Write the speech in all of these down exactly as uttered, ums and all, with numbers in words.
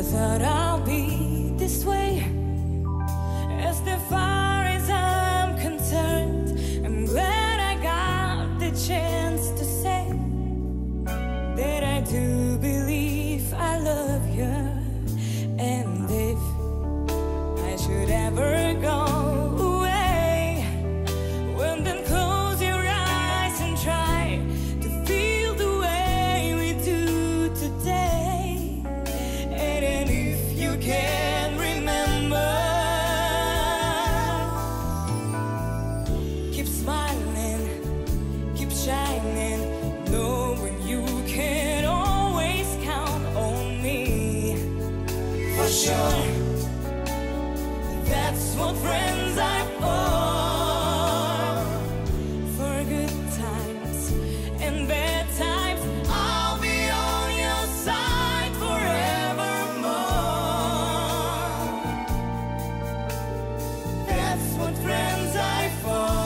thought I'll be this way. As far as I'm concerned, I'm glad I got the chance to say that I do believe I love you. And if I should ever go away, well then close your eyes and try to feel the way we do today. And then if you can remember, keep smiling, keep shining, knowing you can always count on me. For sure, that's what friends are for. For good times and bad times, I'll be on your side forevermore. That's what friends are for.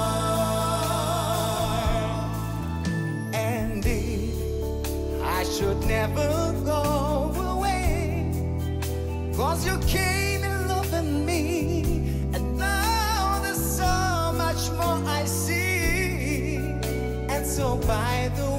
And if I should never go away, 'cause you came in loving me, and now there's so much more I see. And so by the